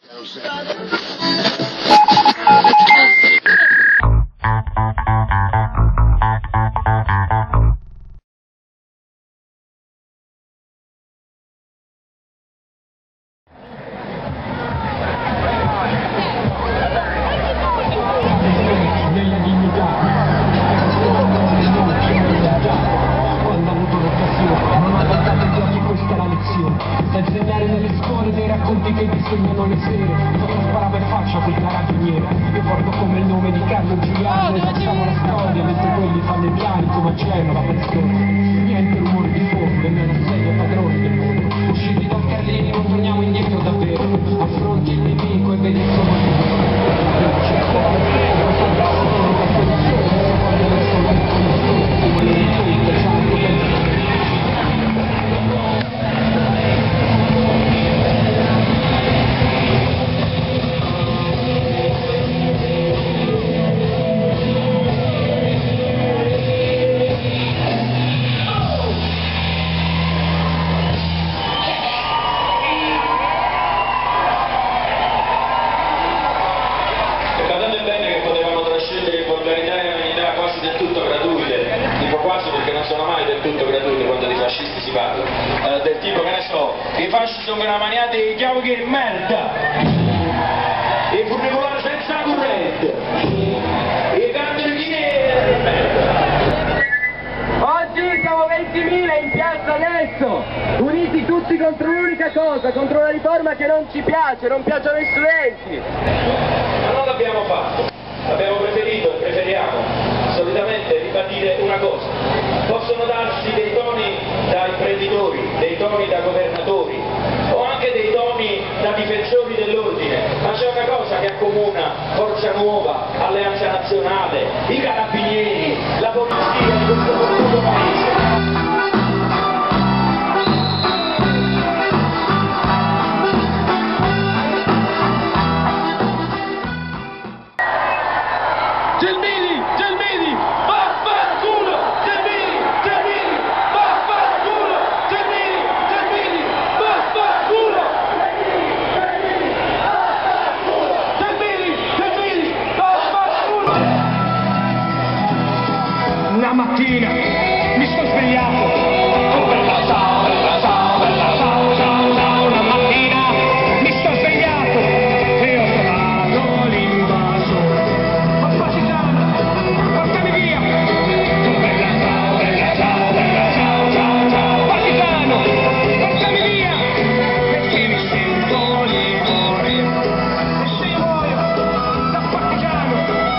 Da insegnare nelle scuole dei racconti che disegnano le sere, cosa sparava in faccia quel carabiniere. Ricordo come il nome di Carlo Giuliano e facciamo la storia, mentre quelli fanno i piani come a Genova per storia. Niente rumore di fondo, nemmeno segno padroni del mondo. Usciti da Carlini non torniamo indietro davvero, affronti il nemico e vedi solo il del tipo, che ne so, i fasci sono una maniata di chiavi che merda, i funicolari senza corrente, i candeli di merda. Oggi siamo 20.000 in piazza adesso, uniti tutti contro un'unica cosa, contro una riforma che non ci piace, non piacciono ai studenti. Ma non l'abbiamo fatto, abbiamo preferito e preferiamo solitamente ribadire una cosa. Possono darsi dei toni da imprenditori, dei toni da governatori o anche dei toni da difensori dell'ordine, ma c'è una cosa che accomuna Forza Nuova, Alleanza Nazionale, i Carabinieri, la polizia di questo corrotto paese. Una mattina mi sono svegliato, una mattina mi sono svegliato e ho trovato l'invaso. Ma partigiano, portami via! Partigiano, portami via! Perché mi sento libero. E se io muoio da partigiano,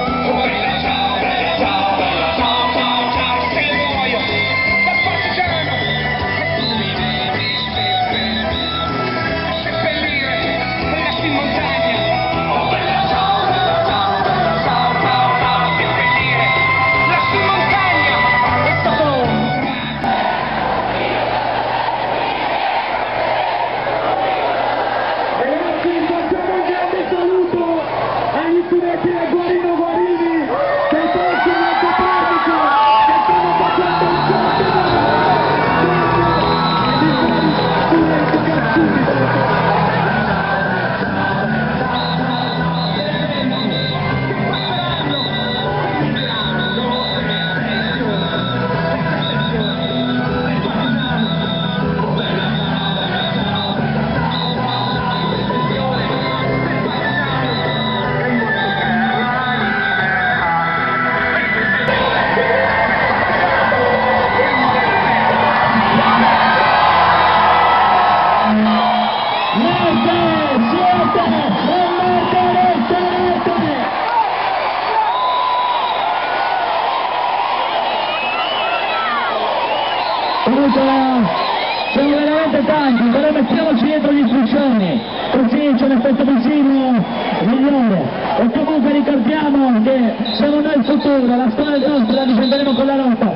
Siamo veramente tanti, però mettiamoci dietro gli istruzioni, così c'è un effetto visivo migliore. E comunque ricordiamo che siamo noi il futuro, la storia nostra la difenderemo con la lotta.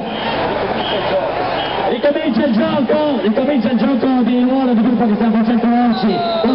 Ricomincia il gioco di ruolo di gruppo che stiamo facendo oggi.